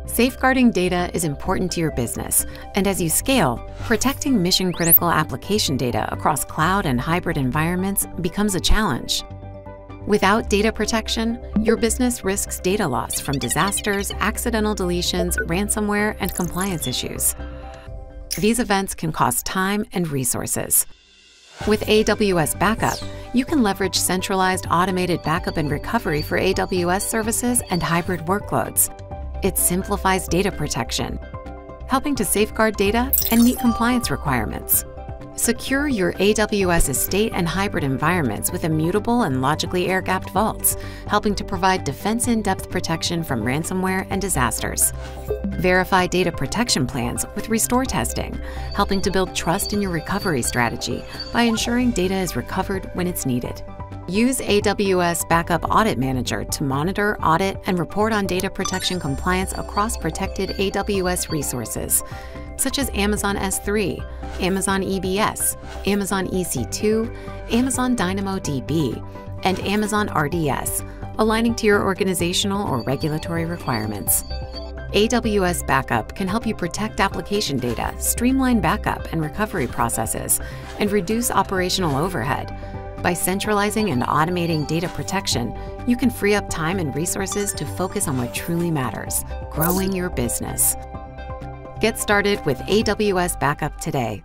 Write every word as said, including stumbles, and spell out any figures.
Safeguarding data is important to your business, and as you scale, protecting mission-critical application data across cloud and hybrid environments becomes a challenge. Without data protection, your business risks data loss from disasters, accidental deletions, ransomware, and compliance issues. These events can cost time and resources. With A W S Backup, you can leverage centralized automated backup and recovery for A W S services and hybrid workloads. It simplifies data protection, helping to safeguard data and meet compliance requirements. Secure your A W S estate and hybrid environments with immutable and logically air-gapped vaults, helping to provide defense-in-depth protection from ransomware and disasters. Verify data protection plans with restore testing, helping to build trust in your recovery strategy by ensuring data is recovered when it's needed. Use A W S Backup Audit Manager to monitor, audit, and report on data protection compliance across protected A W S resources, such as Amazon S three, Amazon E B S, Amazon E C two, Amazon DynamoDB, and Amazon R D S, aligning to your organizational or regulatory requirements. A W S Backup can help you protect application data, streamline backup and recovery processes, and reduce operational overhead. By centralizing and automating data protection, you can free up time and resources to focus on what truly matters: growing your business. Get started with A W S Backup today.